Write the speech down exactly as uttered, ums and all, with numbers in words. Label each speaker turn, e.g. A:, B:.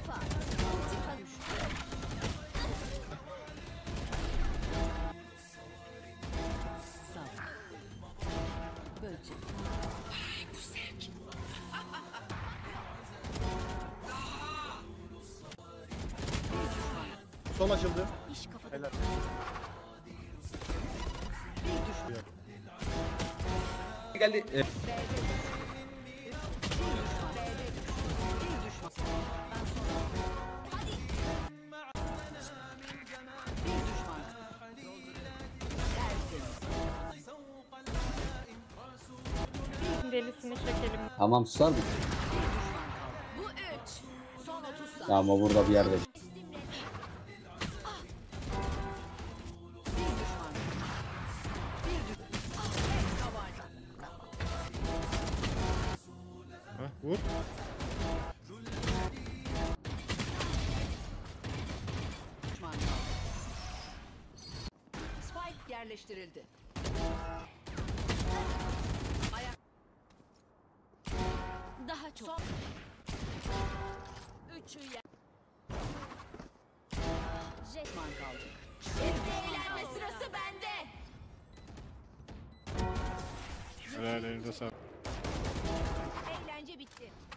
A: Kafa at. Ulti düştü. Sağ. Böcek. Ay bu zevk.
B: Sol açıldı.
A: İş kafada.
B: Helal.
A: Bir düşman.
C: Geldi. E,
A: Bir düşman. Hadi. Bir düşman.
D: Delisini çekelim.
C: tamam susar mı?
A: Bu üç. Son otuz saniye.
C: Ya ama burada bir yerde.
A: Bir düşman. Bir düşman. Tek tabanca.
B: Ha, vur.
A: Düşman kaldı. Spike yerleştirildi. Ayak. Daha çok. Son. Üçü yer. Jetman kaldı. Şimdi eğlenme sırası bende.
B: Helal elinde sağ.
A: Eğlence bitti.